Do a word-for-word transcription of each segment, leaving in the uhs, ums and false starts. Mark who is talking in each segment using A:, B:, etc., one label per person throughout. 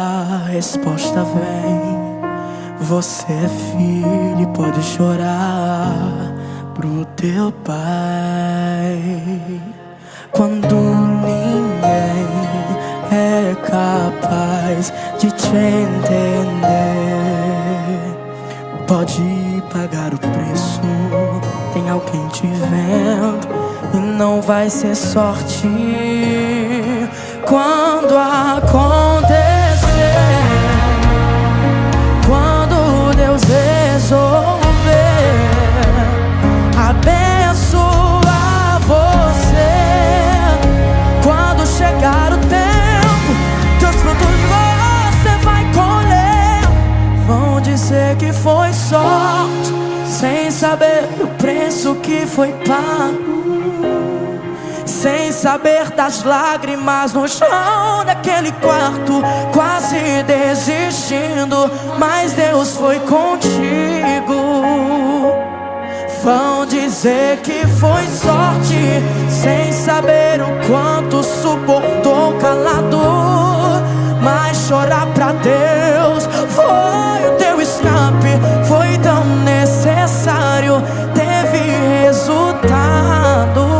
A: a resposta vem. Você é filho e pode chorar pro teu pai. Quando ninguém é capaz de te entender, pode pagar o preço. Tem alguém te vendo e não vai ser sorte. Quando acontecer, quando Deus resolver abençoar você, quando chegar o tempo, teus frutos você vai colher. Vão dizer que foi sorte, sem saber o preço que foi pago, sem saber das lágrimas no chão daquele quarto, quase desistindo, mas Deus foi contigo. Vão dizer que foi sorte, sem saber o quanto suportou calado, mas chorar pra Deus foi o teu escape, foi tão necessário, teve resultado.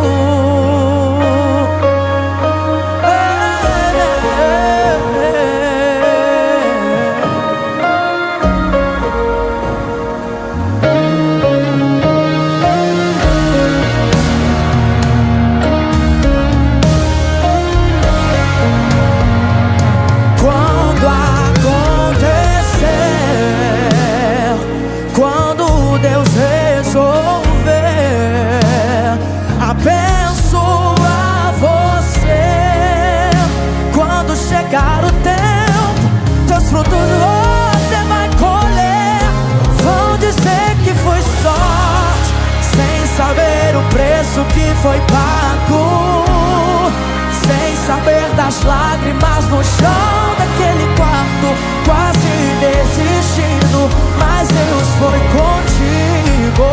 A: Chegar o tempo, teus frutos você vai colher. Vão dizer que foi sorte, sem saber o preço que foi pago, sem saber das lágrimas no chão daquele quarto, quase desistindo, mas Deus foi contigo.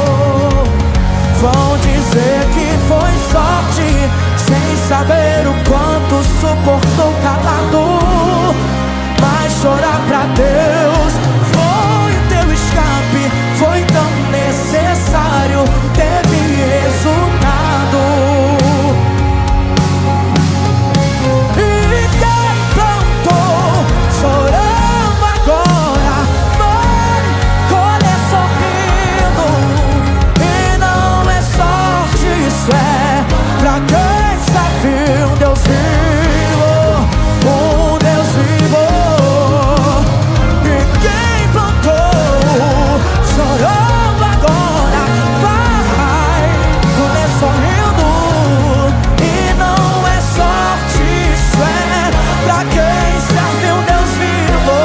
A: Vão dizer que foi sorte, sem saber o quanto suportou calado, mas chorar pra Deus foi o teu escape, foi tão necessário, teve resultado. E quem plantou chorando agora vai colher sorrindo. E não é sorte, isso é pra quem sabe um Deus vivo, um Deus vivo. E quem plantou chorando agora vai colher sorrindo. E não é sorte, isso é pra quem serve um Deus vivo.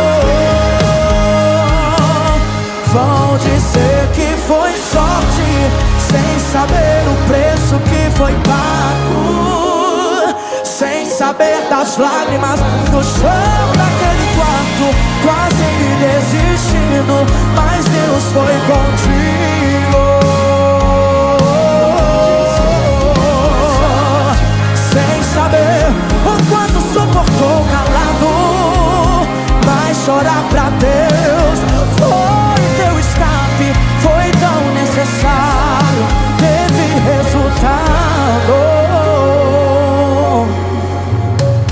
A: Vão dizer que foi sorte, sem saber o preço que foi pago, sem saber das lágrimas no chão daquele quarto, quase desistindo, mas Deus foi contigo. Sem saber o quanto suportou calado, mas chorar pra Deus foi teu escape, foi tão necessário, teve resultado. Oh,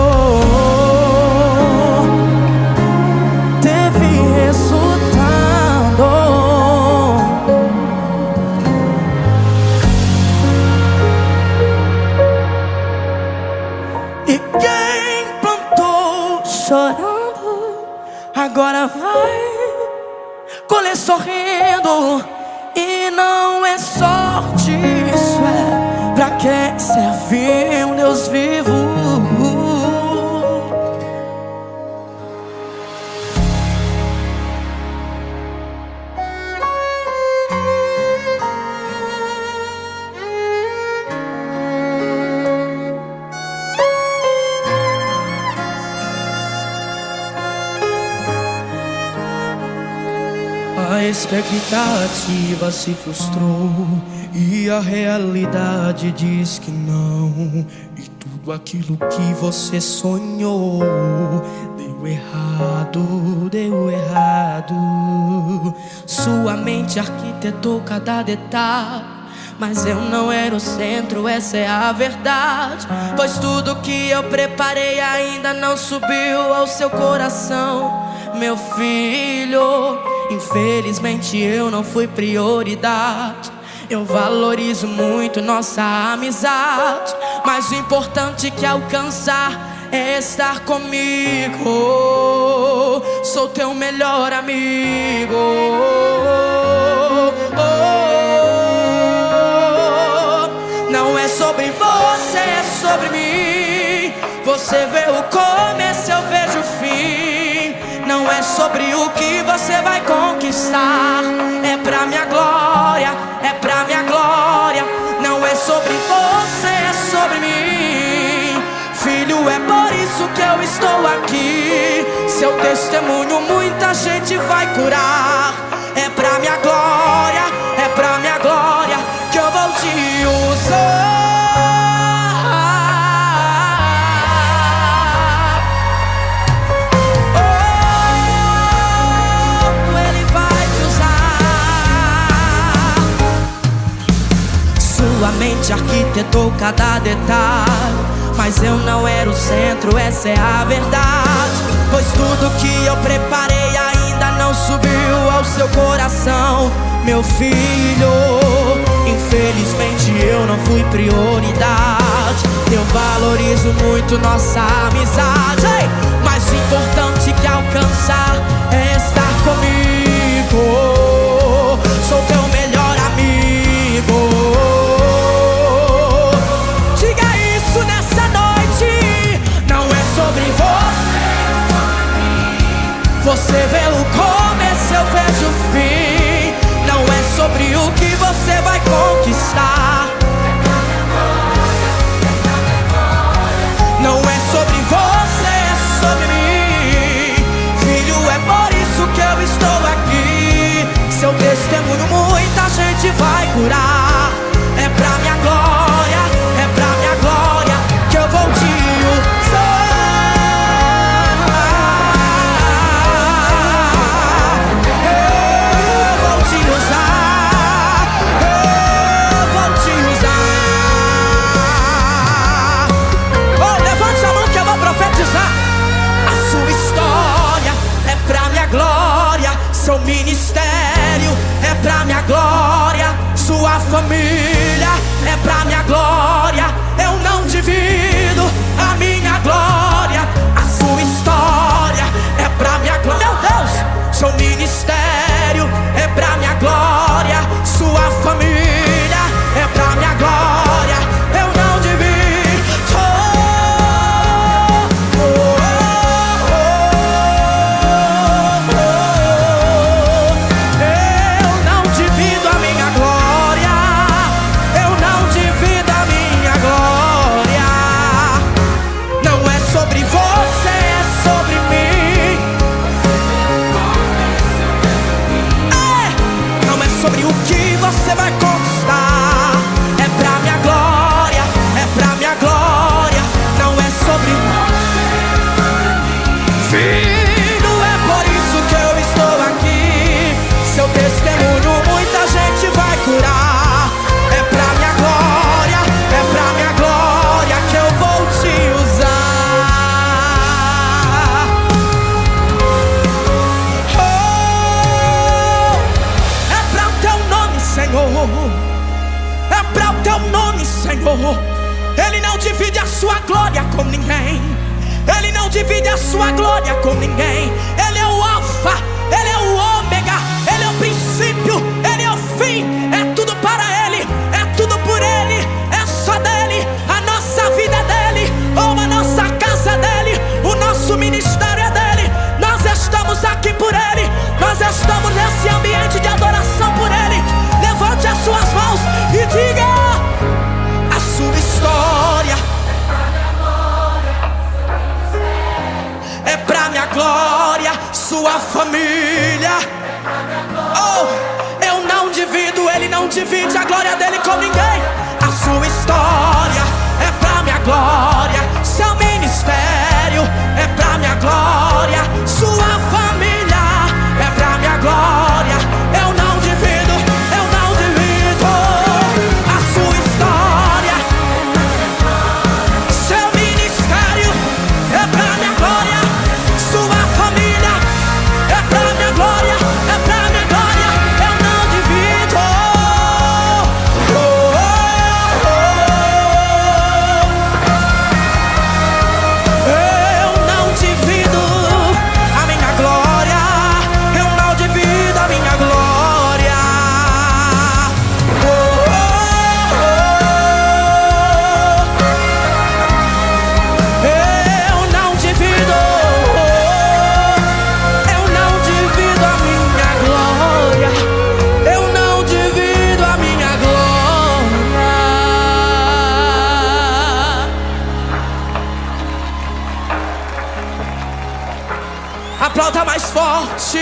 A: teve resultado. E quem plantou chorando agora vai colher sorrindo. E não é sorte, isso é pra quem serve um Deus vivo. A expectativa se frustrou e a realidade diz que não. E tudo aquilo que você sonhou deu Sua mente arquitetou cada detalhe, mas eu não era o centro, essa é a verdade. Pois tudo que eu preparei ainda não subiu ao seu coração, meu filho. Infelizmente eu não fui prioridade. Eu valorizo muito nossa amizade, mas o importante que alcançar é estar comigo. Sou teu melhor amigo. Não é sobre você, é sobre mim. Você vê o começo, eu vejo o fim. Não é sobre o que você vai conquistar, é pra minha glória, é pra minha glória. Não é sobre você, é sobre mim. Filho, é por isso que eu estou aqui. Seu testemunho muita gente vai curar. É pra minha glória, é pra minha glória que eu vou te usar. Sua mente arquitetou cada detalhe, mas eu não era o centro, essa é a verdade. Pois tudo que eu preparei ainda não subiu ao seu coração, meu filho. Infelizmente eu não fui prioridade. Eu valorizo muito nossa amizade, mas o importante que alcançar é estar comigo. Sou teu melhor amigo. Você vê o começo, eu vejo o fim. Não é sobre o que você vai conquistar. Não é sobre você, é sobre mim. Filho, é por isso que eu estou aqui. Seu testemunho muita gente vai curar. É pra minha glória, é pra minha glória que eu vou te usar. Seu ministério é pra minha glória. Sua família é pra minha glória. Eu não divido a minha glória. A sua história é pra minha glória. Meu Deus! Seu ministério é pra minha glória. Sua família é pra minha glória. Eu não divido. Você vai conquistar. É pra minha glória, é pra minha glória. Não é sobre você. Filho, é por isso que eu estou aqui. Seu testemunho muita gente vai curar. É pra minha glória, é pra minha glória que eu vou te usar. Oh, é pra o teu nome, Senhor. É pra o teu nome, Senhor. Ele não divide a sua glória com ninguém. Ele não divide a sua glória com ninguém. Ele é o alfa, ele é o ômega. Ele é o princípio, ele é o fim. É tudo para ele, é tudo por ele. É só dele, a nossa vida é dele. Ou a nossa casa é dele. O nosso ministério é dele. Nós estamos aqui por ele. Nós estamos nesse ambiente de adoração por ele. Levante as suas mãos e diga: a sua história é pra minha glória. Sua família, oh, eu não divido. Ele não divide a glória dele com ninguém. A sua história é pra minha glória. Seu ministério é pra minha glória. Sua família é pra minha glória. Eu não Aplauda mais forte.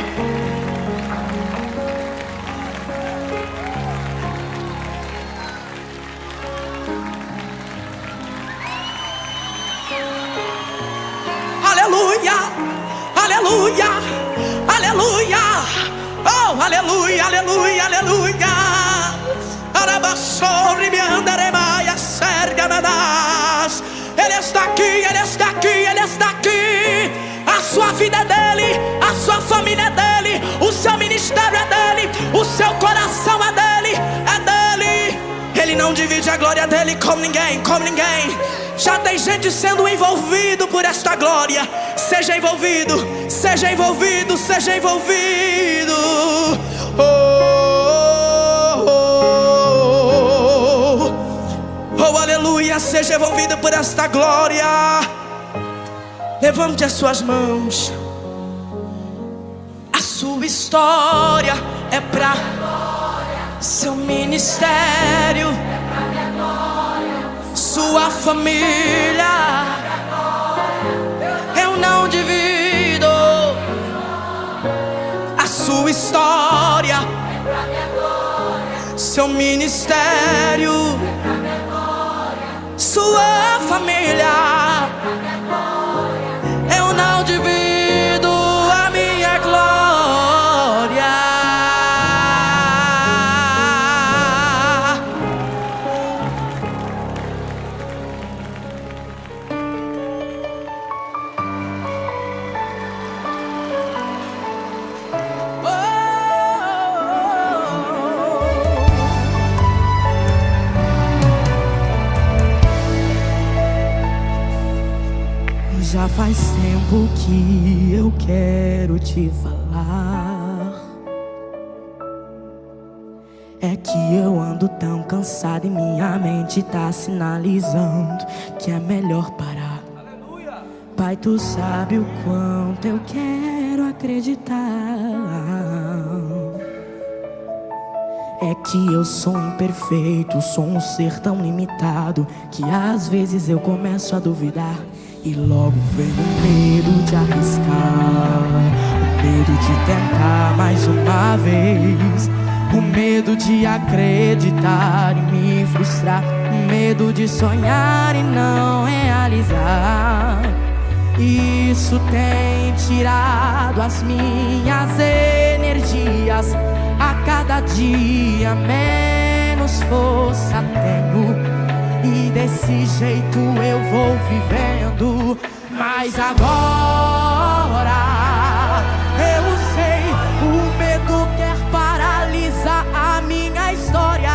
A: Aleluia, aleluia, aleluia. Oh, aleluia, aleluia, aleluia. Arabassori me andaremaia serga nadas. Ele está aqui, ele está aqui, ele está aqui. A sua vida é dele, a sua família é dele, o seu ministério é dele, o seu coração é dele, é dele. Ele não divide a glória dele com ninguém, com ninguém. Já tem gente sendo envolvido por esta glória. Seja envolvido, seja envolvido, seja envolvido. Oh, oh, oh, oh, aleluia, seja envolvido por esta glória. Levante as suas mãos. A sua história é pra seu ministério, sua família. Eu não divido. A sua história, seu ministério, sua família. Eu não divido a minha glória. Já faz tempo que eu quero te falar. É que eu ando tão cansado e minha mente tá sinalizando que é melhor parar. Aleluia. Pai, tu sabe o quanto eu quero acreditar. É que eu sou imperfeito, sou um ser tão limitado que às vezes eu começo a duvidar. E logo vem o medo de arriscar, o medo de tentar mais uma vez, o medo de acreditar e me frustrar, o medo de sonhar e não realizar. Isso tem tirado as minhas energias. A cada dia menos força tenho. E desse jeito eu vou vivendo. Mas agora eu sei, o medo quer paralisar a minha história.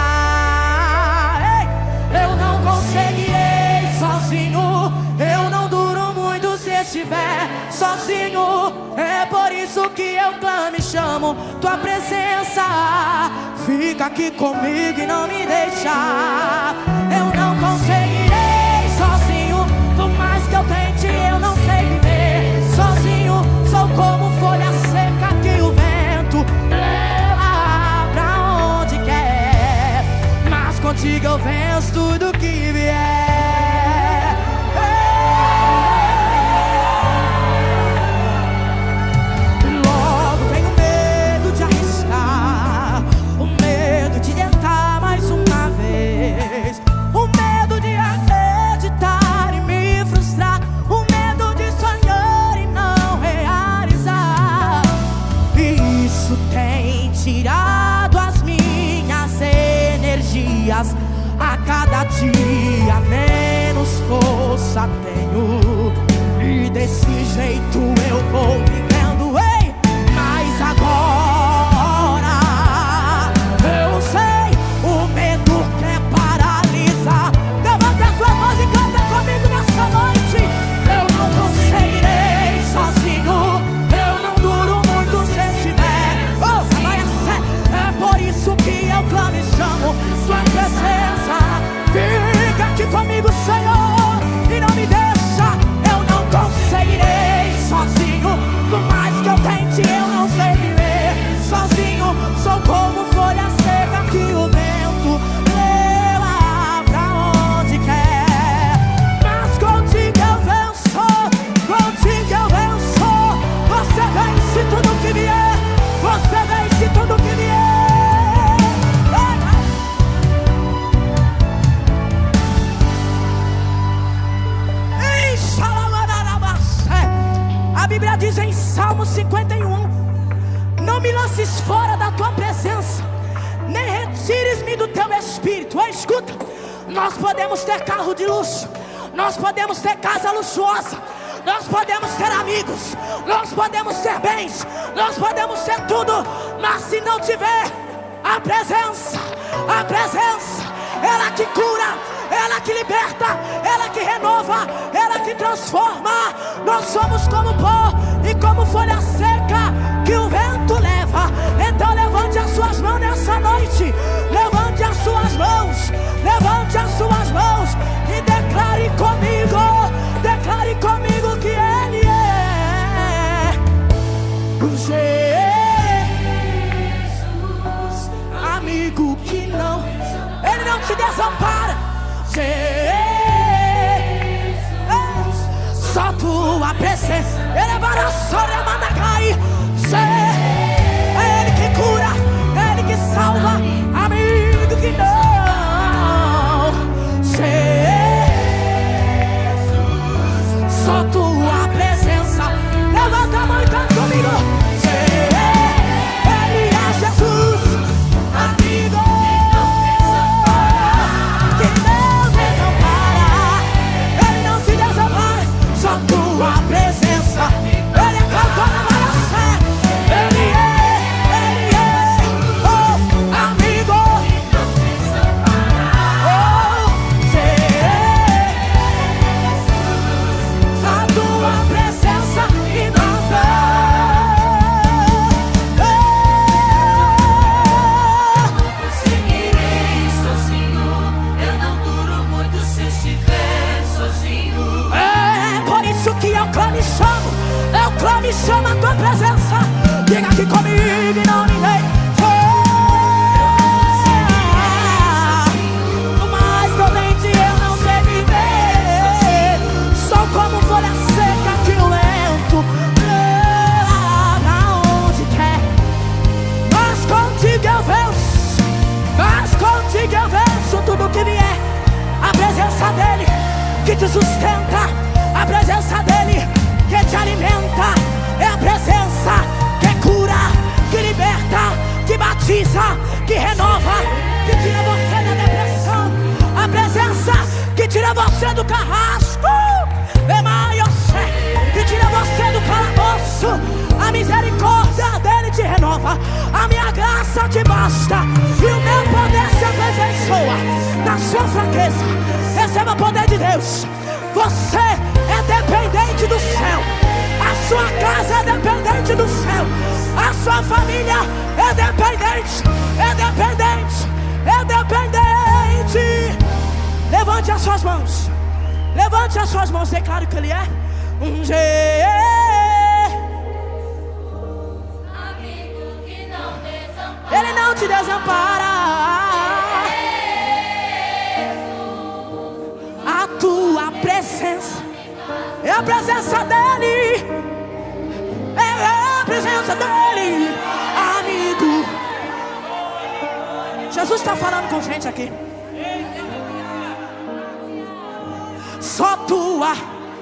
A: Ei, eu não conseguirei sozinho, eu não duro muito se estiver sozinho. É por isso que eu clamo e chamo tua presença. Fica aqui comigo e não me deixa. Eu não conseguirei sozinho, por mais que eu tente, eu não sei viver sozinho. Sou como folha seca que o vento leva pra onde quer, mas contigo eu venço tudo que vier. Logo vem o medo de arriscar, o medo de tentar mais uma vez, o medo de acreditar e me frustrar, o medo de sonhar e não realizar. E isso tem tirado as minhas energias. A cada dia menos força tenho. E desse jeito eu vou vivendo. Ei, mas agora eu sei, o medo quer paralisar. Levante as suas mãos e canta comigo nessa noite. Eu não conseguirei sozinho, eu não duro muito se estiver. Oh, vai a fé. É por isso que eu clamo e chamo sua presença. Fica aqui comigo, Senhor, e não me deixa. Eu não conseguirei sozinho. Bíblia diz em Salmo cinquenta e um: não me lances fora da tua presença, nem retires-me do teu espírito. Oh, escuta, nós podemos ter carro de luxo, nós podemos ter casa luxuosa, nós podemos ter amigos, nós podemos ter bens, nós podemos ter tudo, mas se não tiver a presença, a presença, ela que cura, ela que liberta, ela que renova, ela que transforma. Nós somos como pó e como folha seca que o vento leva. Então levante as suas mãos nessa noite, levante as suas mãos, levante as suas mãos e declare comigo, declare comigo que Ele é o Jesus, amigo que não, Ele não te desampara. Jesus, só tua presença, Ele é baraçora, manda cair. É Ele que cura, Ele que salva, amigo que não. Jesus, só tua presença. Levanta a mão e canta comigo. Ele é Jesus, amigo que não desampara. Ele não te desampara, só tua presença. Ele é cantor na maraçã. Ele é, Ele é, oh, amigo. Oh, Jesus, a tua presença e nossa.
B: Seguirei sozinho, eu não duro muito se estiver sozinho.
A: É por isso que eu clamo e chamo, eu clamo e chamo a tua presença. Diga aqui comigo e não me deixe. Por mais que eu tente, eu não sei viver. Sou como folha seca que o vento leva pra onde quer. Mas contigo eu venço, mas contigo eu venço tudo que vier. A presença dEle que te sustenta, a presença dEle que te alimenta. É a presença que cura, que liberta, que batiza, que renova, que tira você da depressão. A presença que tira você do carrasco, que tira você do calabouço. A misericórdia dEle te renova, a minha graça te basta, e o meu poder se aperfeiçoa na sua fraqueza. Receba o poder de Deus. Você é dependente do céu, a sua casa é dependente do céu, a sua família é dependente, é dependente, é dependente. Levante as suas mãos, levante as suas mãos, declare que Ele é um G.
B: Amigo que não desampara.
A: Ele não te desampara. A tua presença é a presença dEle, é a presença dEle, amigo. Jesus está falando com gente aqui. Só tua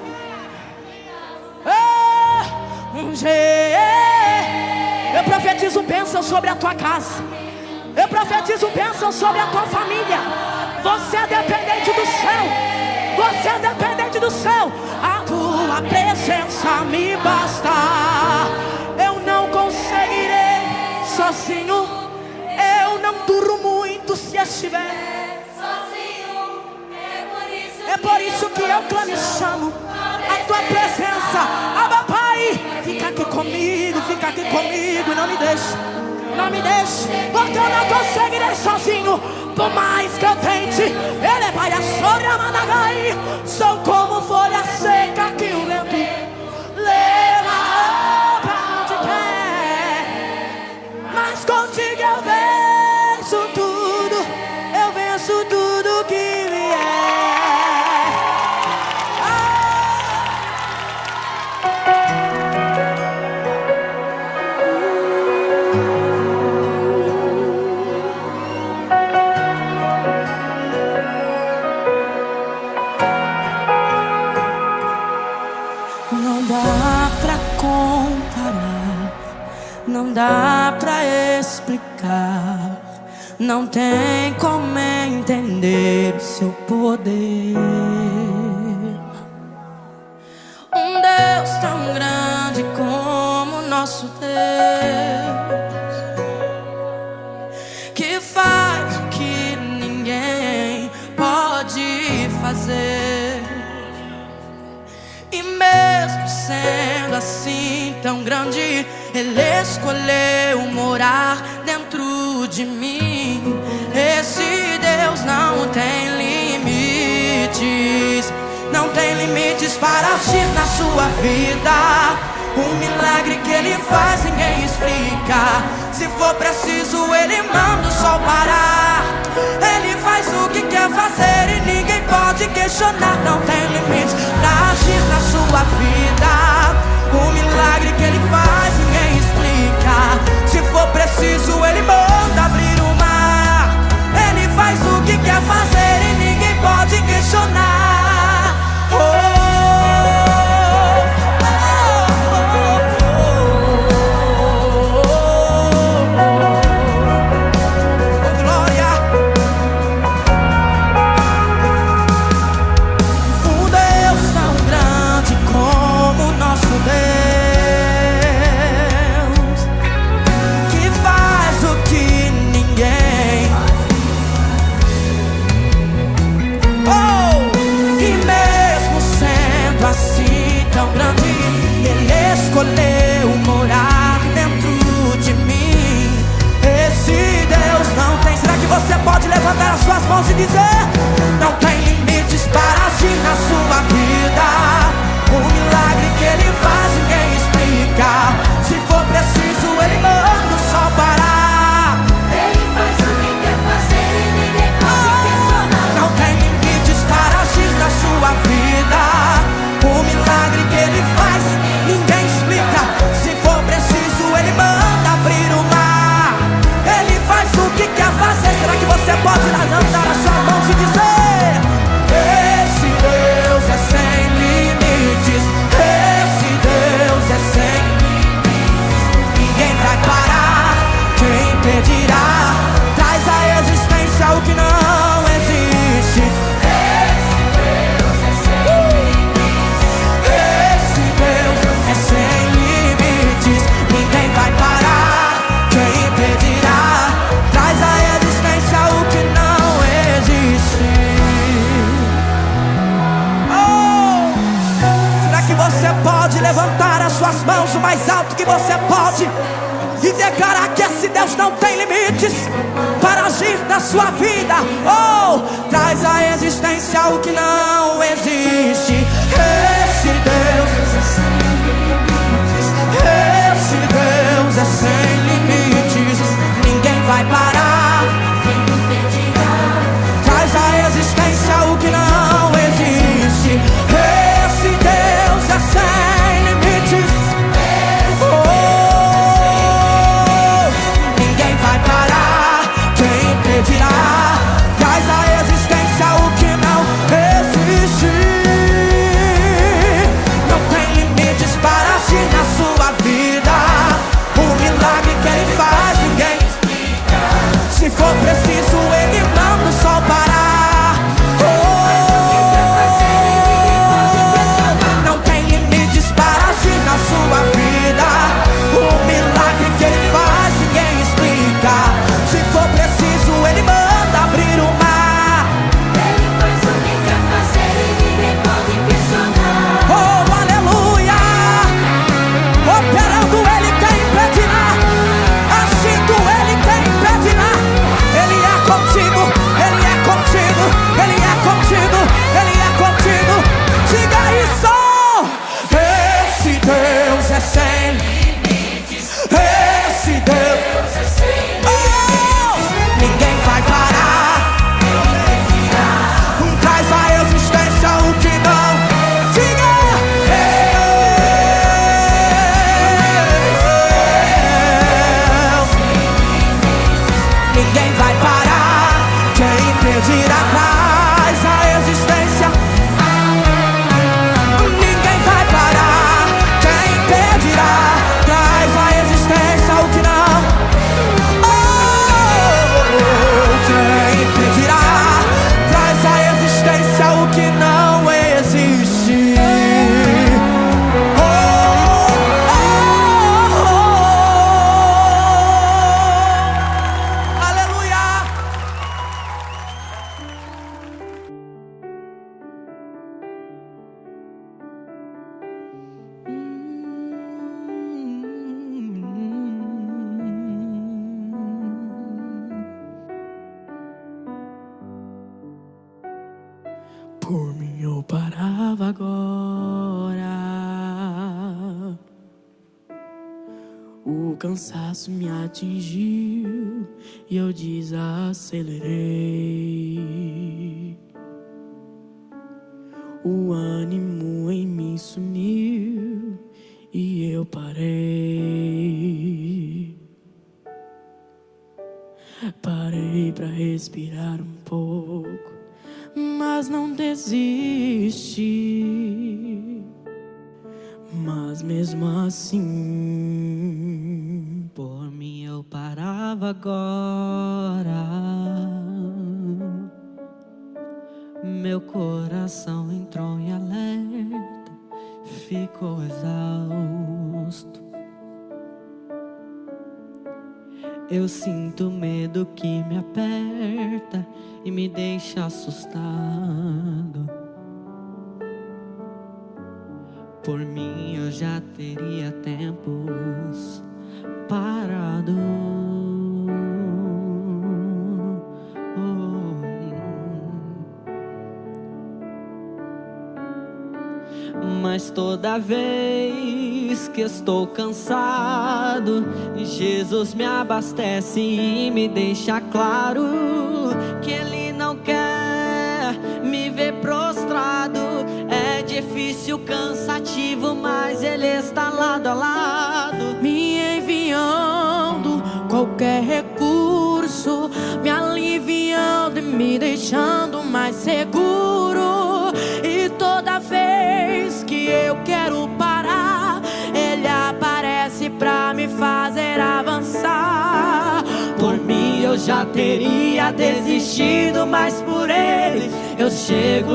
A: é um G. Eu profetizo bênção sobre a tua casa, eu profetizo bênção sobre a tua família. Você é dependente do céu, você é dependente do céu. A tua presença me basta. Eu não conseguirei sozinho, eu não duro muito se estiver
B: Sozinho, é por isso
A: É por isso que eu clamo e chamo a tua presença. Abba, Pai, fica aqui comigo, fica aqui comigo e não me deixe, não me deixe, porque eu não conseguirei sozinho. Por mais que eu tente, Ele vai a sobre a managai. Sou como folha seca que o vento leva pra onde quer. Mas contigo eu venço tudo, eu venço tudo que vier. não dá pra explicar, não tem como entender o seu poder. Um Deus tão grande como o nosso Deus, que faz o que ninguém pode fazer. E mesmo sendo assim tão grande, Ele escolheu morar dentro de mim. Esse Deus não tem limites, não tem limites para agir na sua vida. O milagre que Ele faz ninguém explica. Se for preciso Ele manda o sol parar. Ele faz o que quer fazer e ninguém pode questionar. Não tem limites para agir na sua vida. O milagre que Ele faz ninguém explica. Se for preciso Ele manda abrir o mar. Ele faz o que quer fazer e ninguém pode questionar. Oh, escolheu morar dentro de mim. Esse Deus não tem. Será que você pode levantar as suas mãos e dizer: não tem limites para agir na sua vida. O milagre que Ele faz ninguém explica. Se for preciso Ele manda o sol parar.
B: Ele faz o que quer fazer e ninguém pode questionar.
A: Não tem limites para agir na sua vida. O milagre que Ele faz ninguém explica. Se for preciso Ele manda abrir o mar. Ele faz o que quer fazer. Será que você pode levantar as suas mãos e dizer: esse Deus é sem limites. Esse Deus é sem limites. Ninguém vai parar, quem impedirá? Traz à existência o que não existe.
B: Esse Deus é sem limites.
A: Esse Deus é sem limites. Ninguém vai parar, quem impedirá? Traz à existência o que não existe. Oh! Será que você pode levantar as suas mãos o mais alto que você pode e declarar que esse Deus não tem limites para agir na sua vida? Oh! Traz à existência o que não existe. Esse Deus Esse Deus é sem limites. Ninguém vai parar, traz à existência o que não existe. Esse Deus é sem limites. Oh, ninguém vai parar, quem impedirá? Traz à existência o que não existe. parava agora, o cansaço me atingiu e eu desacelerei. O ânimo em mim sumiu e eu parei. Parei pra respirar um pouco, mas não desisti. Mas mesmo assim, por mim eu parava agora. Meu coração entrou em alerta, ficou exausto. Eu sinto medo que me aperta e me deixa assustado. Por mim eu já teria tempos parado. Oh. Mas toda vez que estou cansado, Jesus me abastece e me deixa claro que Ele não quer me ver prostrado. É difícil, cansativo, mas Ele está lado a lado, me enviando qualquer recurso, me aliviando e me deixando mais seguro. E toda vez que eu quero parar, Ele aparece pra me fazer avançar. Por mim eu já teria desistido, mas por Ele eu chego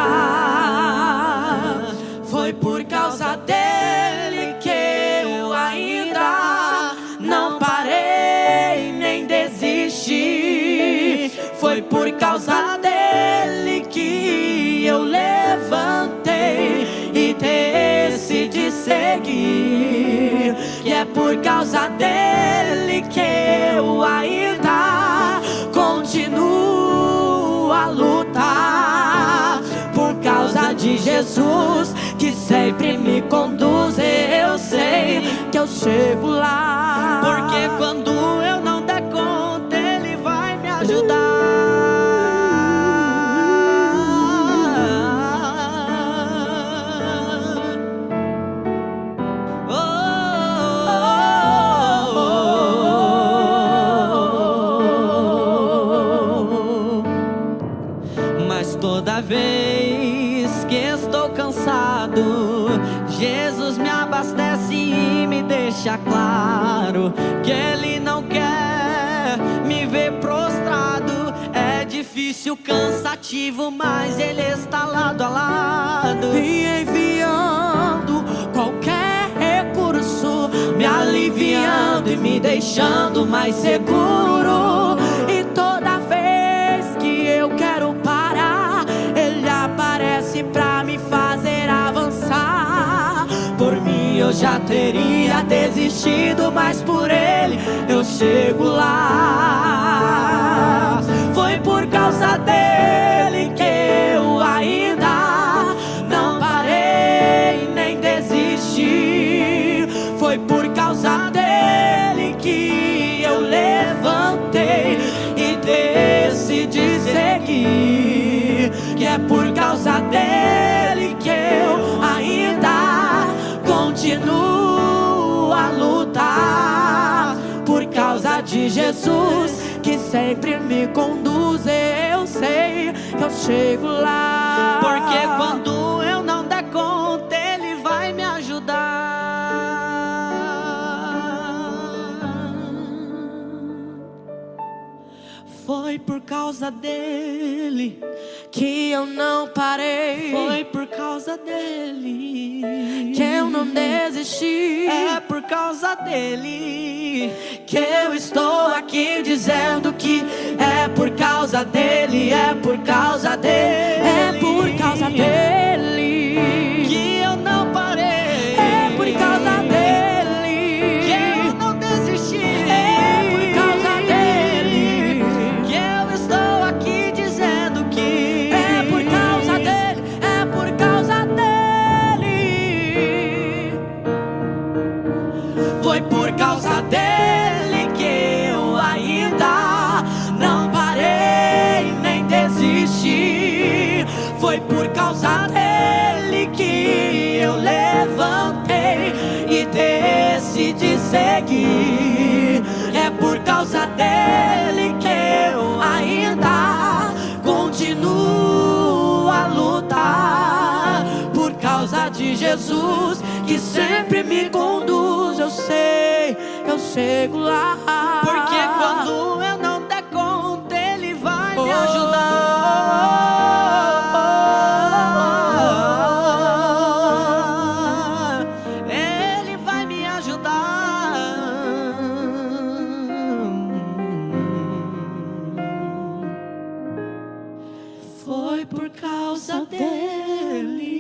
A: lá. Foi por causa dele que eu ainda não parei nem desisti. Foi por causa dele que eu levantei e decidi seguir. E é por causa dele que eu ainda continuo a lutar. Por causa de Jesus que sempre me conduz, eu sei que eu chego lá. Porque quando eu não der conta, Ele vai me ajudar. Toda vez que estou cansado, Jesus me abastece e me deixa claro que Ele não quer me ver prostrado. É difícil, cansativo, mas Ele está lado a lado, me enviando qualquer recurso, me aliviando e me deixando mais seguro. E toda vez que eu quero parar, Ele aparece pra me fazer avançar. Por mim eu já teria desistido, mas por Ele eu chego lá. Foi por causa dele que eu ainda não parei nem desisti. Foi por causa dele que eu levantei e decidi seguir. Que é por causa dele que eu ainda continuo a lutar. Por causa de Jesus que sempre me conduz, eu sei que eu chego lá. Porque quando eu não der conta, Ele vai me ajudar. Foi por causa dele que eu não parei. Foi por causa dele que eu não desisti. É por causa dele que eu estou aqui dizendo que é por causa dele, é por causa dele, é por causa dele que eu não parei. É por causa dele que eu não desisti. É por causa dele que eu estou aqui dizendo que é por causa dele, é por Foi por causa dele que eu ainda não parei nem desisti. Foi por causa dele que eu levantei e decidi seguir. É por causa dele que eu ainda continuo a lutar. Por causa de Jesus que sempre me conduz, eu sei, eu chego lá.
C: Porque quando eu não der conta, Ele vai
A: Oh,
C: me ajudar. Ele vai me ajudar.
A: Foi por causa dele.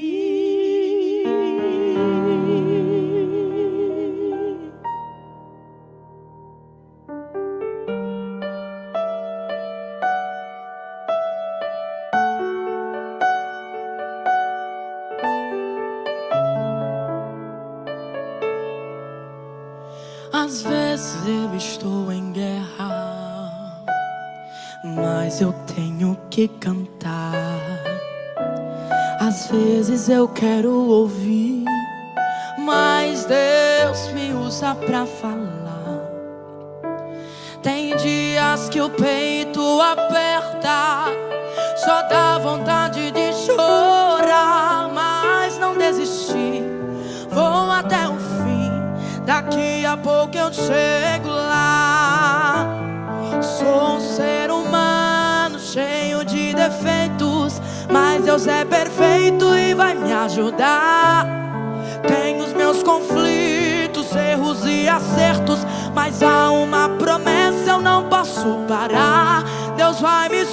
A: Às vezes eu estou em guerra, mas eu tenho que cantar. Às vezes eu quero ouvir, mas Deus me usa pra falar. Tem dias que o peito aperta, só dá vontade de chorar, mas não desisti, vou até o fim. Daqui a pouco eu chego lá. Sou um ser humano cheio de defeitos, mas Deus é perfeito e vai me ajudar. Tenho os meus conflitos, erros e acertos, mas há uma promessa, eu não posso parar. Deus vai me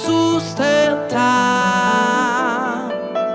A: sustentar.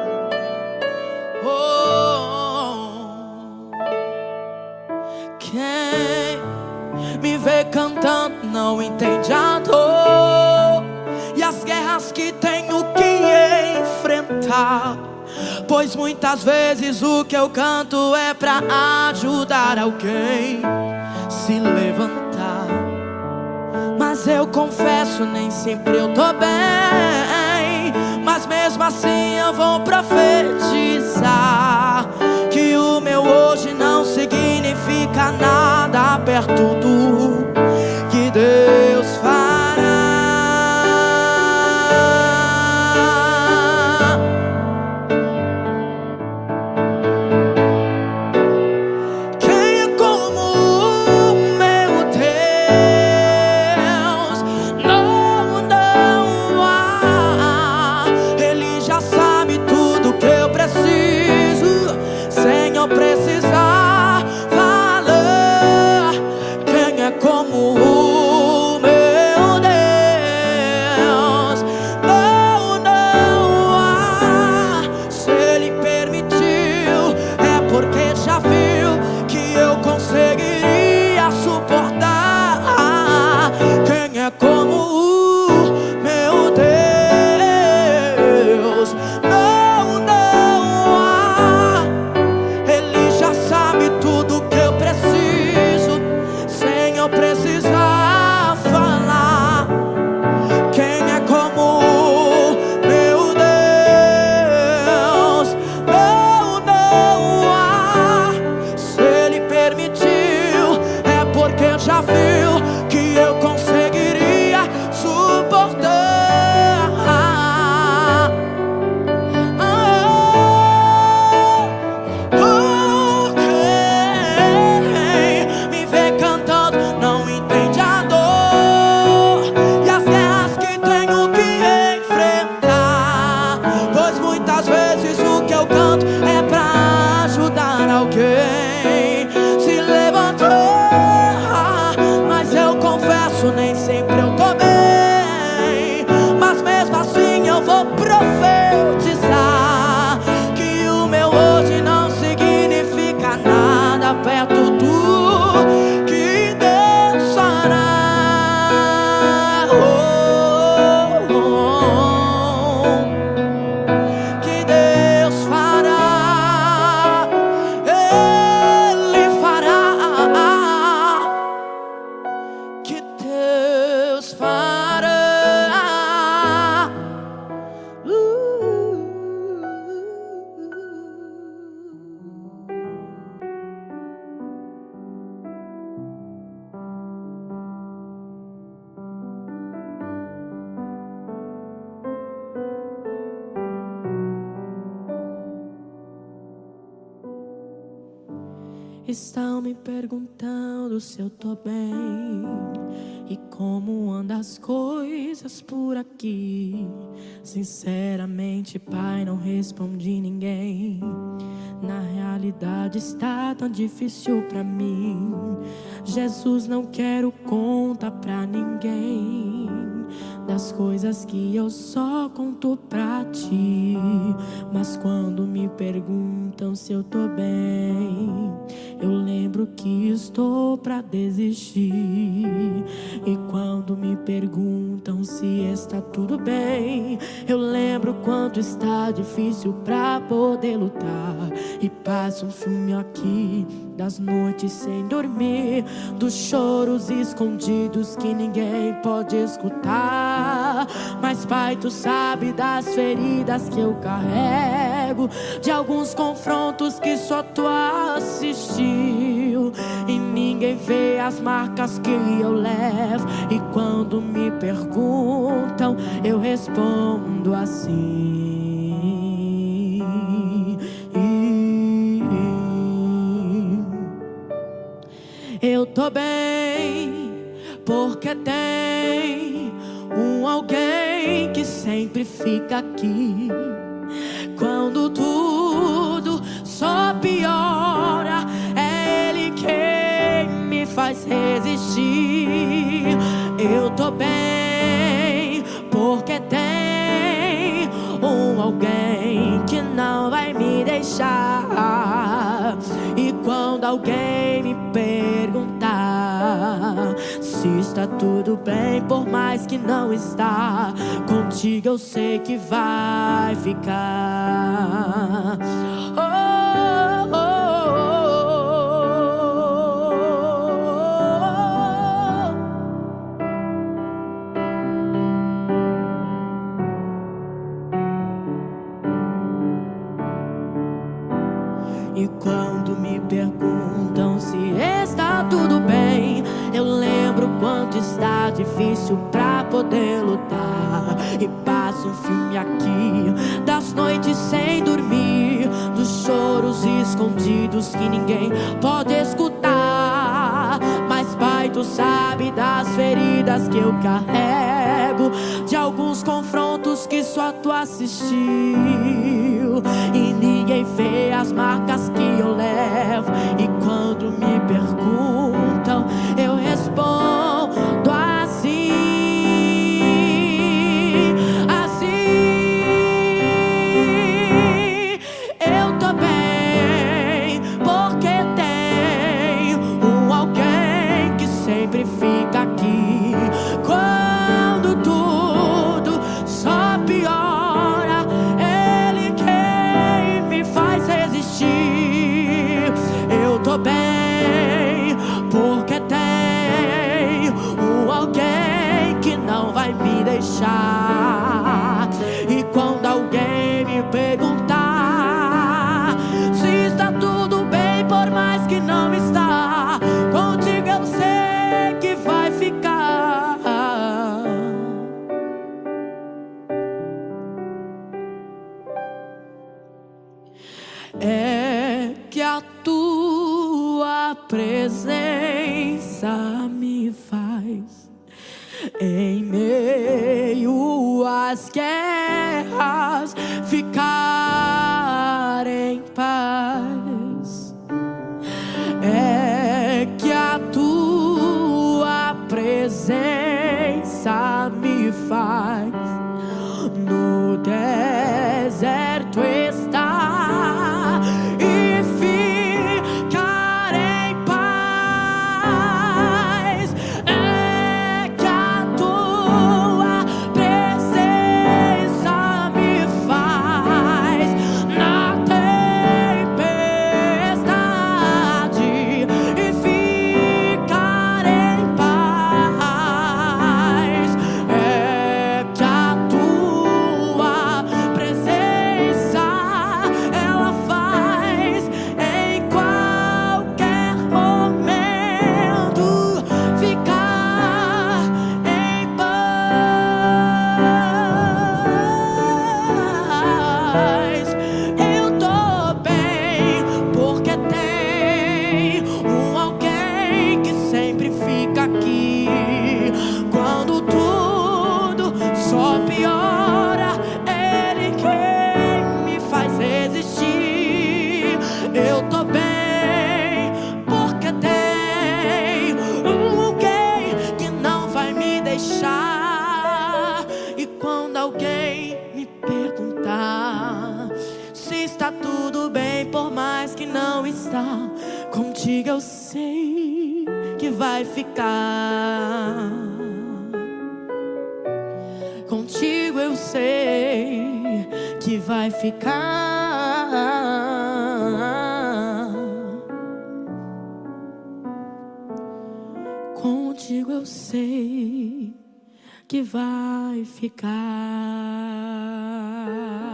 A: Quem me vê cantando não entende a dor e as guerras que tenho que enfrentar, pois muitas vezes o que eu canto é pra ajudar alguém se levantar. Mas eu confesso, nem sempre eu tô bem, mas mesmo assim eu vou profetizar que o meu hoje não significa nada perto do que Deus fará. Quem é como o meu Deus? Não, não há. Ele já sabe tudo que eu preciso sem eu precisar falar. Quem é Estão me perguntando se eu tô bem e como andam as coisas por aqui. Sinceramente, pai, não respondi ninguém. Na realidade está tão difícil pra mim. Jesus, não quero conta pra ninguém das coisas que eu só conto pra ti. Mas quando me perguntam se eu tô bem, eu lembro que estou pra desistir. E quando me perguntam se está tudo bem, eu lembro quanto está difícil pra poder lutar. E passo um filme aqui das noites sem dormir, dos choros escondidos que ninguém pode escutar. Mas pai, tu sabe das feridas que eu carrego, de alguns confrontos que só tu assistiu, e ninguém vê as marcas que eu levo. E quando me perguntam, eu respondo assim: eu tô bem, porque tem um alguém que sempre fica aqui. Quando tudo só piora, é Ele quem me faz resistir. Eu tô bem, porque tem um alguém que não vai me deixar. E quando alguém me perguntar se está tudo bem, por mais que não está, contigo eu sei que vai ficar. Oh, oh, oh, oh. E quando me perguntam se está tudo bem, eu lembro quanto está difícil pra poder lutar. E passo um filme aqui das noites sem dormir, dos choros escondidos que ninguém pode escutar. Mas pai, tu sabe das feridas que eu carrego, de alguns confrontos que só tu assistiu, e ninguém vê as marcas que eu levo. E quando me perguntam, eu respondo assim, assim: eu tô bem, porque tem um alguém que sempre fica aqui. Quando tudo só piora, Ele quem me faz resistir. Eu tô bem, porque tem um alguém que não vai me deixar. E quando alguém me perguntar se está tudo bem, por mais que não está, contigo eu sei que vai ficar. É que a tua presença me faz, em meio às guerras, ficar em paz. É que a tua presença me faz no deserto estar e ficar em paz. É que a tua presença me faz na tempestade e ficar em paz. É que a
C: que vai ficar. Contigo eu sei que vai ficar. Contigo eu sei que vai ficar.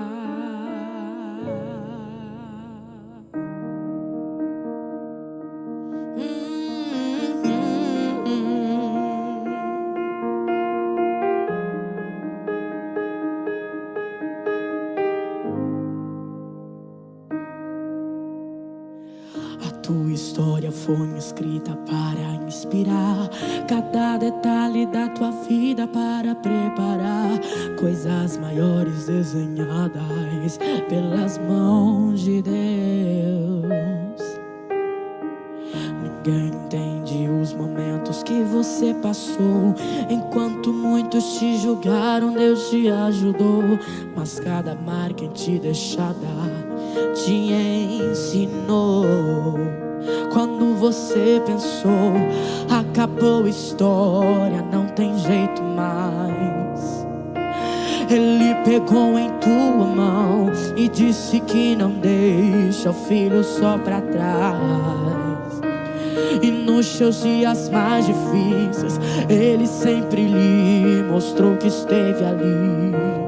C: Tua história foi escrita para inspirar, cada detalhe da tua vida para preparar coisas maiores desenhadas pelas mãos de Deus. Ninguém entende os momentos que você passou, enquanto muitos te julgaram, Deus te ajudou. Mas cada marca em ti deixada te ensinou. Quando você pensou, acabou a história, não tem jeito mais, Ele pegou em tua mão e disse que não deixa o filho só pra trás. E nos seus dias mais difíceis, Ele sempre lhe mostrou que esteve ali.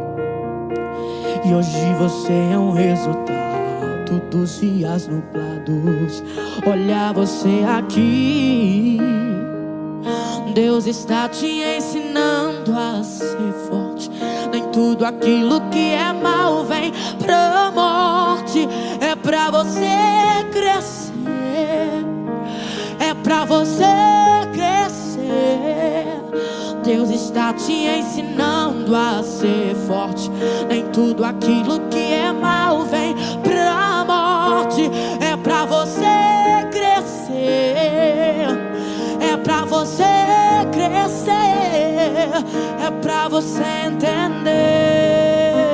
C: E hoje você é um resultado dos dias nublados. Olha você aqui, Deus está te ensinando a ser forte. Nem tudo aquilo que é mal vem pra morte. É pra você crescer, é pra você crescer. Deus está te ensinando a ser forte. Nem tudo aquilo que é mal vem pra morte. É pra você crescer, é pra você crescer, é pra você entender.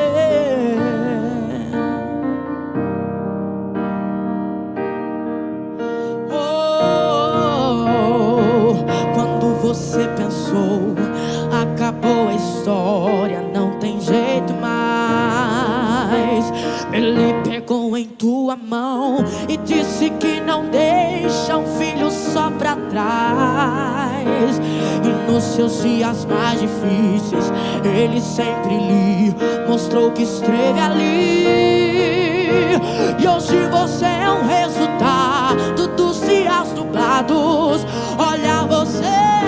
C: Oh, quando você pensou, acabou a história, não tem jeito mais, Ele pegou em tua mão e disse que não deixa um filho só pra trás. E nos seus dias mais difíceis, Ele sempre lhe mostrou que esteve ali. E hoje você é um resultado dos dias nublados. Olha você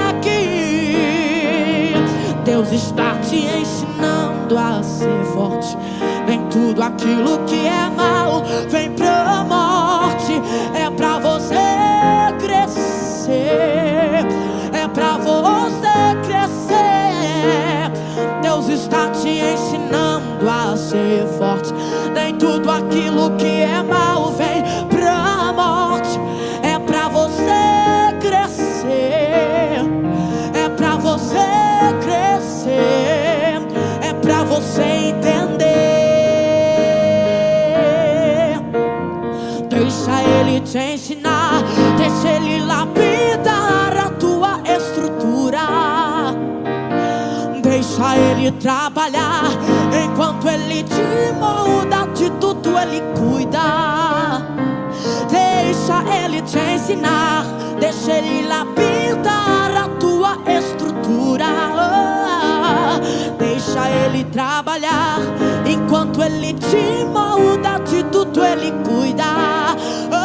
C: aqui, Deus está te ensinando a ser forte. Nem tudo aquilo que é mal vem pra morte. É pra você crescer, é pra você crescer. Deus está te ensinando a ser forte. Nem tudo aquilo que é mal vem pra morte. É pra você crescer, é pra você crescer, é pra você entender. Deixa Ele te ensinar, deixa Ele lapidar a tua estrutura. Deixa Ele trabalhar, enquanto Ele te molda, de tudo Ele cuida. Deixa Ele te ensinar, deixa Ele lapidar a tua estrutura. Deixa Ele trabalhar, enquanto Ele te molda, de tudo Ele cuida. Oh,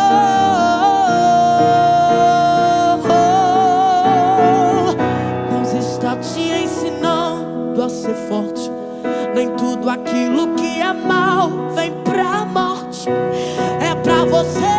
C: oh, oh. Deus está te ensinando a ser forte. Nem tudo aquilo que é mal vem pra morte. É pra você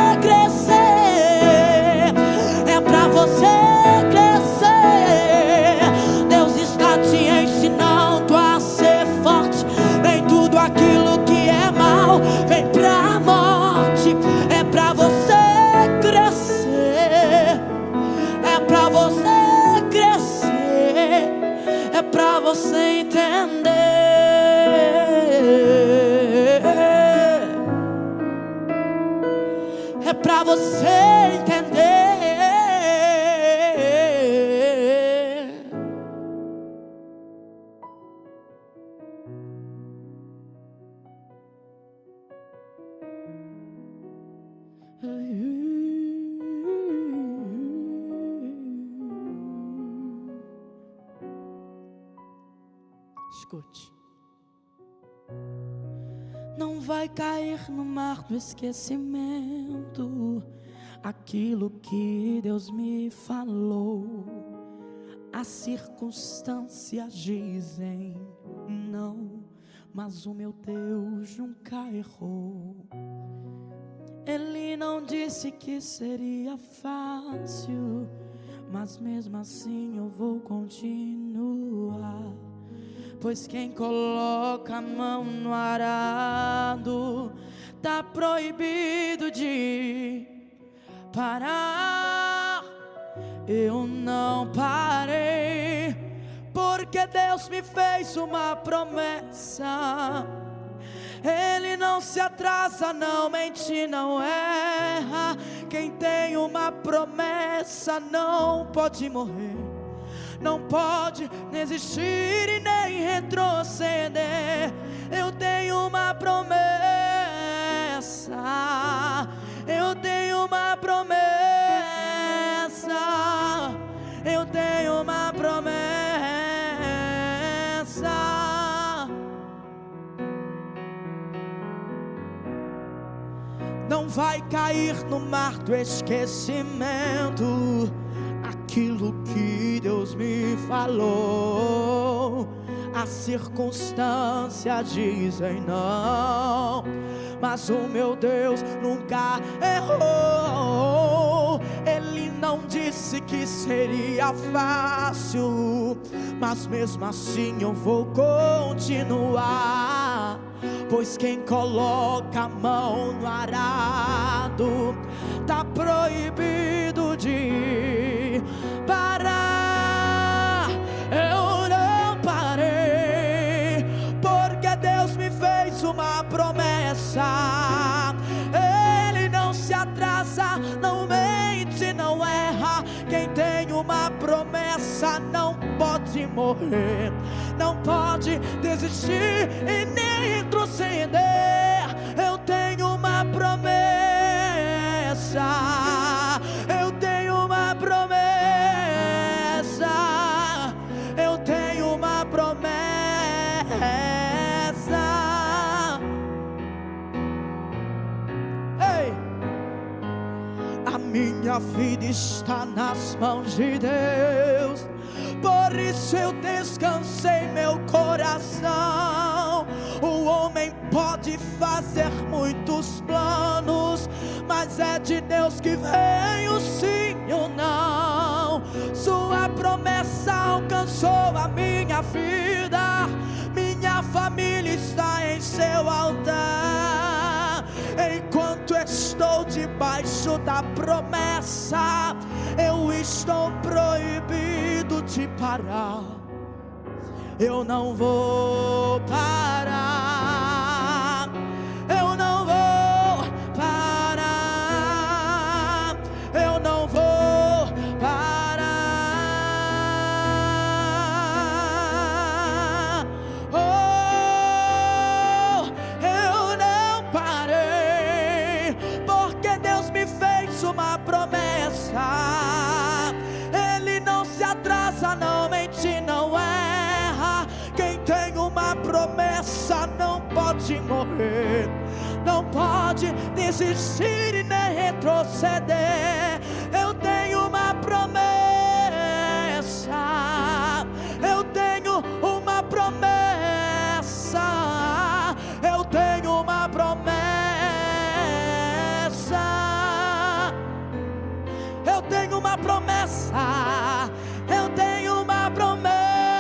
C: crescer, é pra você crescer. Deus está te ensinando a ser forte. Nem tudo aquilo que é mal vem pra morte. É pra você crescer, é pra você crescer, é pra você entender. Escute. Não vai cair no mar do esquecimento aquilo que Deus me falou. As circunstâncias dizem não, mas o meu Deus nunca errou. Ele não disse que seria fácil, mas mesmo assim eu vou continuar. Pois quem coloca a mão no arado tá proibido de parar. Eu não parei, porque Deus me fez uma promessa. Ele não se atrasa, não mente, não erra. Quem tem uma promessa não pode morrer, não pode desistir e nem retroceder. Eu tenho uma promessa, eu tenho uma promessa, eu tenho uma promessa. Não vai cair no mar do esquecimento aquilo que Deus me falou. As circunstâncias dizem não, mas o meu Deus nunca errou. Ele não disse que seria fácil, mas mesmo assim eu vou continuar. Pois quem coloca a mão no arado tá proibido de parar. Eu não parei, porque Deus me fez uma promessa. Ele não se atrasa, não mente, não erra. Quem tem uma promessa não pode morrer, não pode desistir e nem retroceder. Eu tenho uma promessa, eu tenho uma promessa, eu tenho uma promessa. Ei! A minha vida está nas mãos de Deus, por isso eu descansei meu coração. O homem pode fazer muitos planos, mas é de Deus que vem o sim ou não. Sua promessa alcançou a minha vida, minha família está em seu altar. Enquanto estou debaixo da promessa, eu estou proibido de parar. Eu não vou parar, eu não vou parar, eu não vou parar. Oh, eu não parei, porque Deus me fez uma promessa. Ele não se atrasa, não mente, não erra. Quem tem uma promessa não pode morrer, não pode desistir e nem retroceder. Eu tenho uma promessa, eu tenho uma promessa, eu tenho uma promessa, eu tenho uma promessa, eu tenho uma promessa,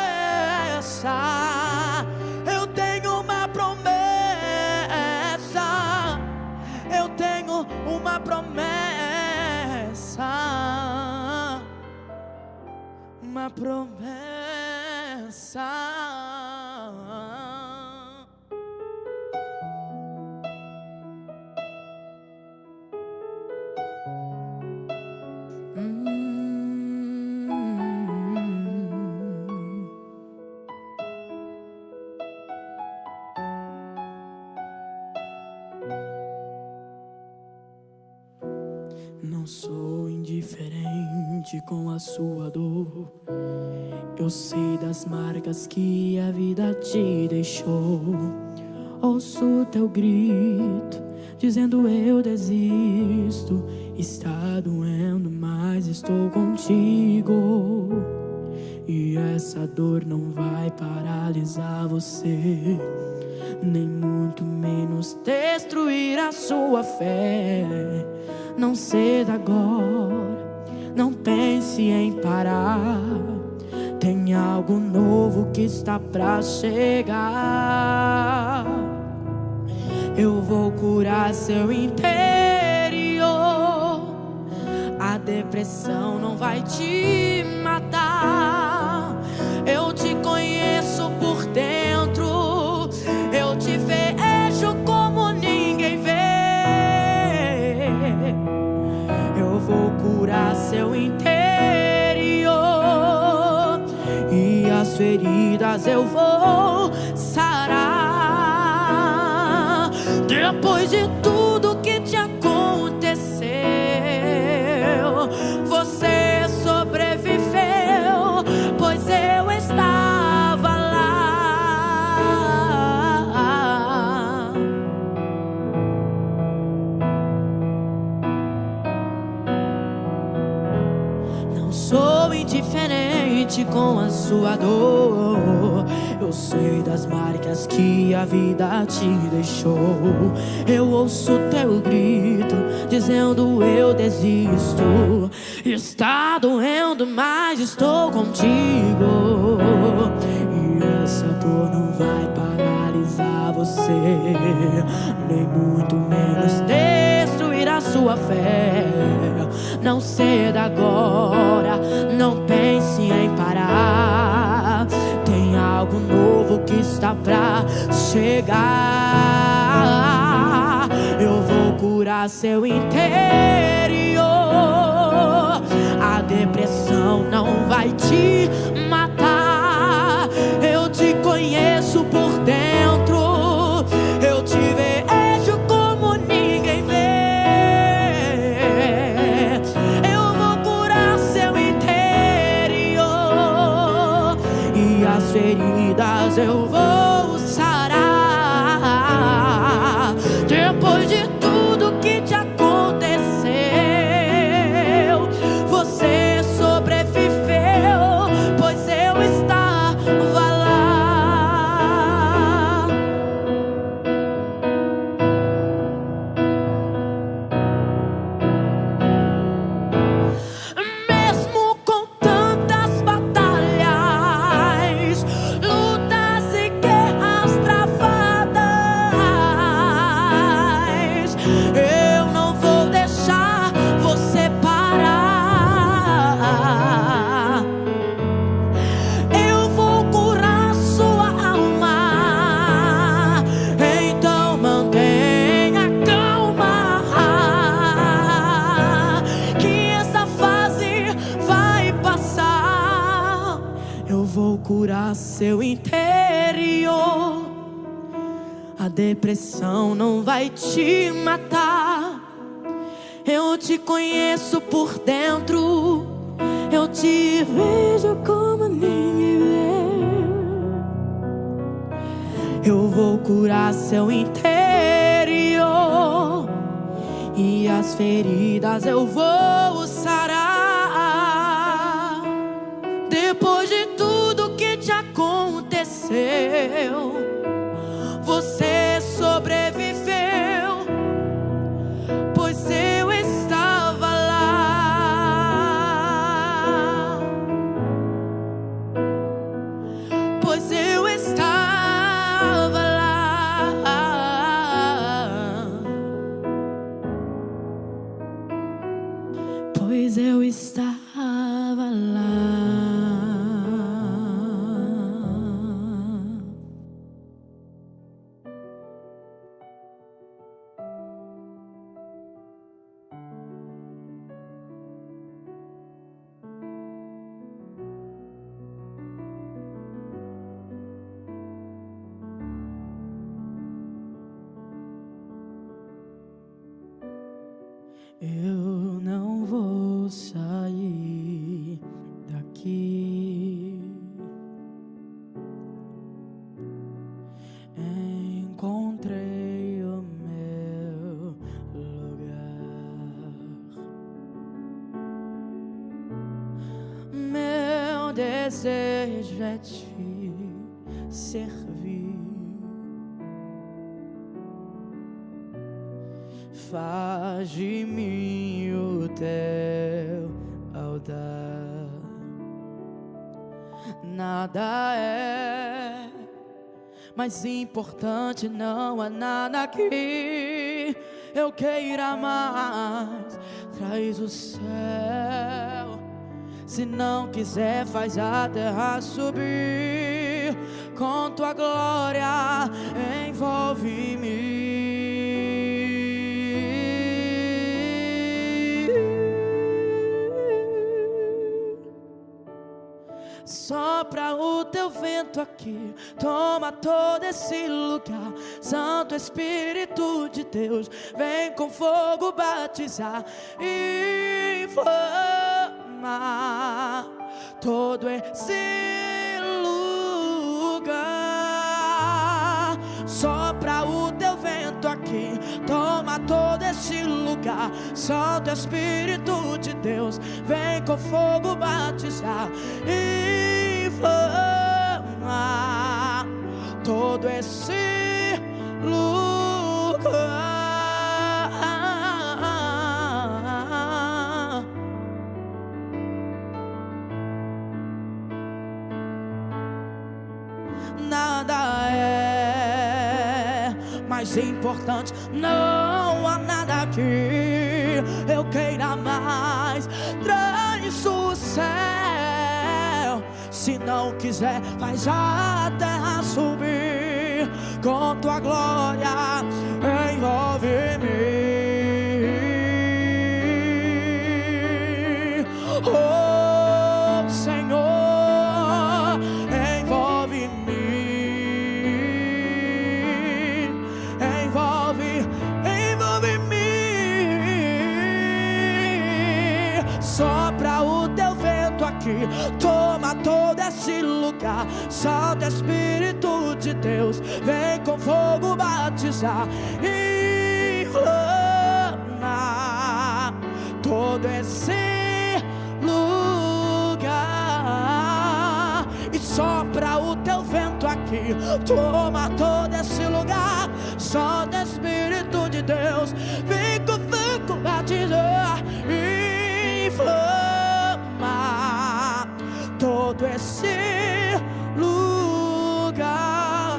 C: eu tenho uma promessa, eu tenho uma promessa, uma promessa. Não sou indiferente diferente com a sua dor. Eu sei das marcas que a vida te deixou. Ouço teu grito dizendo eu desisto. Está doendo, mas estou contigo. E essa dor não vai paralisar você, nem muito menos destruir a sua fé. Não ceda agora, não pense em parar. Tem algo novo que está pra chegar. Eu vou curar seu interior. A depressão não vai te matar. Eu te conheço por dentro. Eu te vejo como ninguém vê. Eu vou curar seu interior. E as feridas eu vou sarar. Depois de tudo que te aconteceu, você sobreviveu, pois eu estava lá. Não sou indiferente com a sua dor. Eu sei das marcas que a vida te deixou. Eu ouço teu grito dizendo eu desisto. Está doendo, mas estou contigo. E essa dor não vai paralisar você, nem muito menos destruir a sua fé. Não ceda agora, não pense em parar. Tem algo novo que está pra chegar. Eu vou curar seu interior. A depressão não vai te matar. Eu te conheço por dentro. Eu te vejo como ninguém vê. Eu vou curar seu interior. E as feridas eu vou sarar. Depois de tudo que te aconteceu, você sobreviveu, pois eu estava lá. Mesmo com tantas batalhas, lutas e guerras travadas, eu não vou deixar você parar. Eu vou curar sua alma, então mantenha calma, que essa fase vai passar. Eu vou curar seu interior. A depressão não vai te matar. Eu te conheço por dentro. Eu te vejo como ninguém vê. Eu vou curar seu interior. E as feridas eu vou sarar. Depois de tudo que te aconteceu, você sobreviveu, pois eu estava lá. Pois eu estava lá. Pois eu estava lá. Eu não vou sair desejo é te servir. Faz de mim o teu altar. Nada é mais importante, não há nada que eu queira mais. Traz o céu, se não quiser faz a terra subir. Com tua glória envolve-me. Sopra o teu vento aqui, toma todo esse lugar. Santo Espírito de Deus, vem com fogo batizar e inflama todo esse lugar. Sopra o teu vento aqui, toma todo esse lugar. Santo Espírito de Deus, vem com fogo batizar e inflama todo esse lugar. Nada é mais importante, não há nada que eu queira mais. Traz o céu, se não quiser faz a terra subir. Com tua glória envolve-me. Oh Senhor, envolve-me. Envolve, envolve-me. Sopra o teu vento aqui, toma todo esse lugar. Santo Espírito de Deus, vem com fogo batizar e inflama todo esse lugar. E sopra o teu vento aqui, toma todo esse lugar. Santo Espírito de Deus, vem com fogo batizar e inflama todo esse lugar.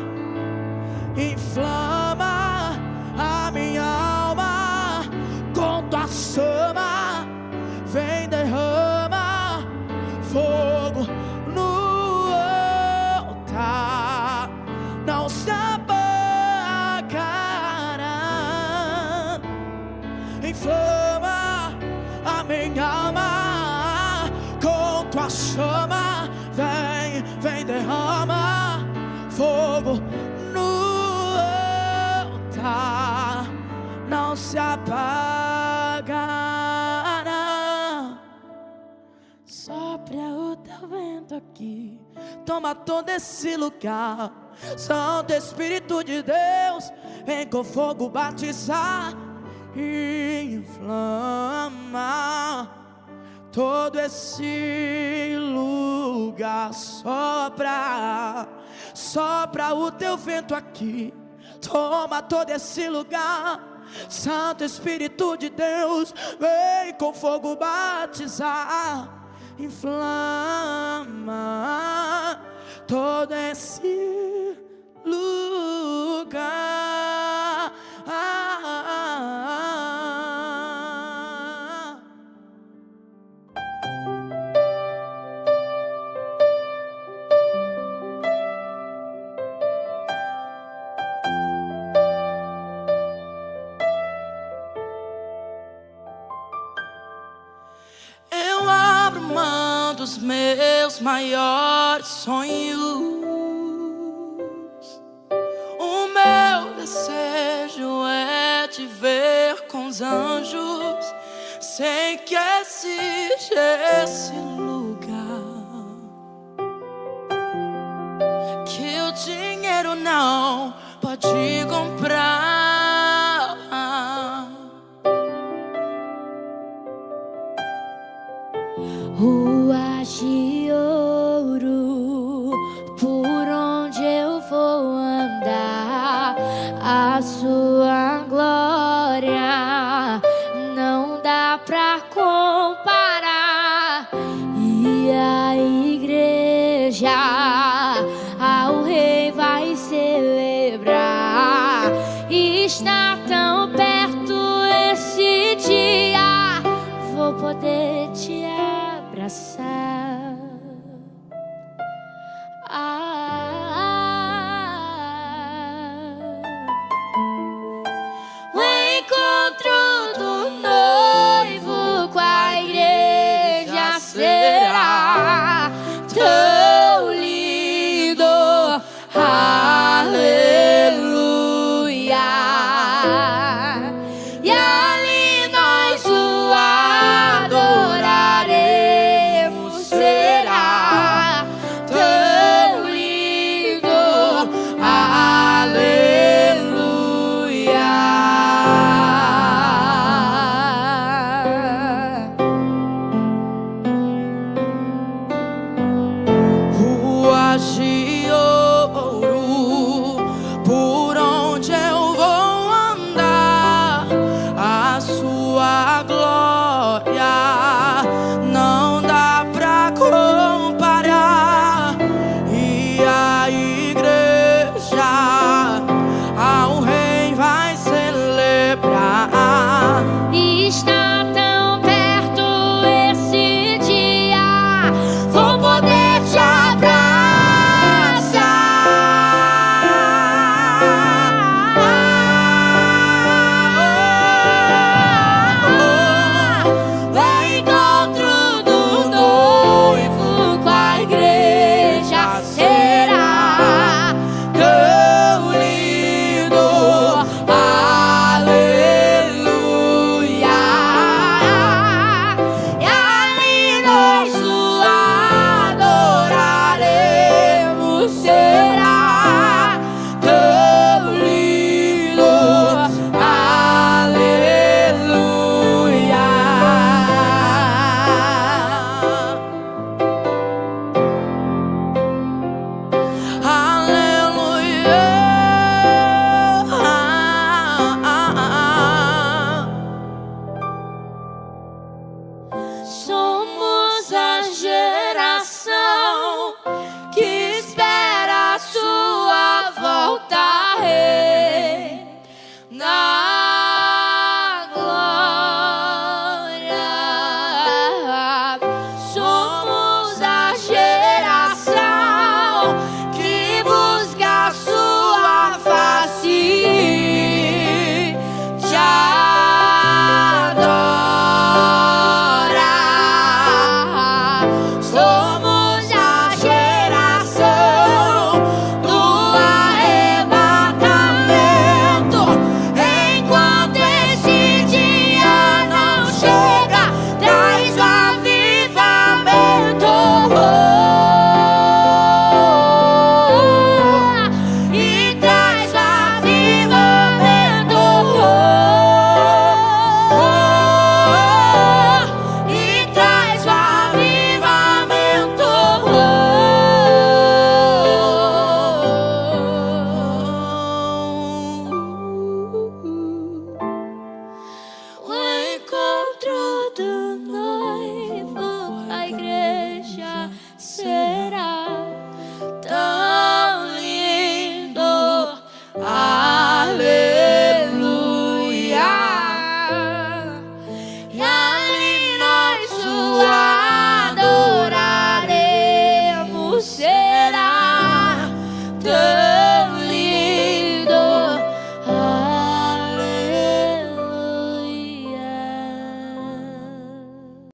C: Inflama a minha alma com tua chama. Vem, derrama fogo no altar. Não se apagará. Inflama a minha alma com tua chama. Vem, vem, derrama fogo no altar. Não se apagará. Sopra o teu vento aqui, toma todo esse lugar. Santo Espírito de Deus, vem com fogo batizar e inflama todo esse lugar. Sopra, sopra o teu vento aqui, toma todo esse lugar. Santo Espírito de Deus, vem com fogo batizar, inflama todo esse lugar. Ah, ah, ah. Eu abro mão dos meus maiores sonhos. O meu desejo é te ver com os anjos, sem que exija esse lugar que o dinheiro não pode comprar.
D: Rua Chiô.
C: poder te abraçar. Ah, o encontro do noivo com a igreja será tão lindo. Aleluia. E ali nós o adoraremos. Será tão lindo. Aleluia. O agir